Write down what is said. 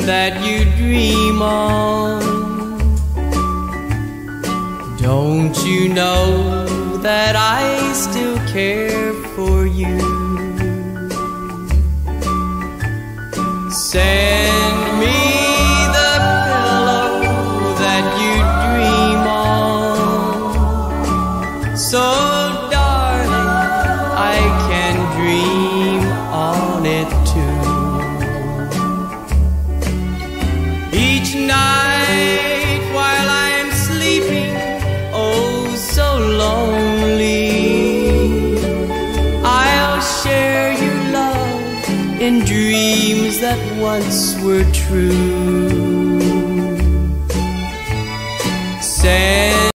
that you dream on. Don't you know that I still care for you? Send me the pillow that you dream on, so darling, I can dream on it too. Each night while I'm sleeping, oh so lonely, I'll share your love in dreams that once were true.